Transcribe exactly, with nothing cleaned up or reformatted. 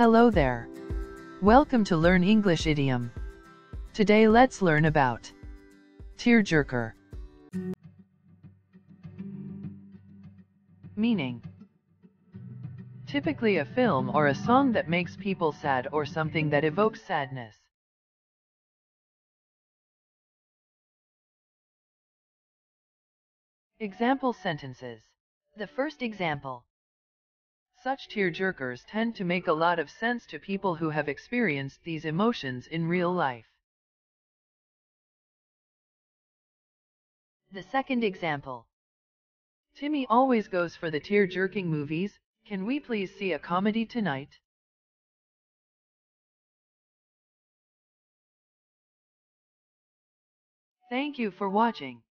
Hello there. Welcome to Learn English Idiom. Today let's learn about tearjerker. Meaning: typically a film or a song that makes people sad or something that evokes sadness. Example sentences. The first example. Such tearjerkers tend to make a lot of sense to people who have experienced these emotions in real life. The second example. Timmy always goes for the tear-jerking movies. Can we please see a comedy tonight? Thank you for watching.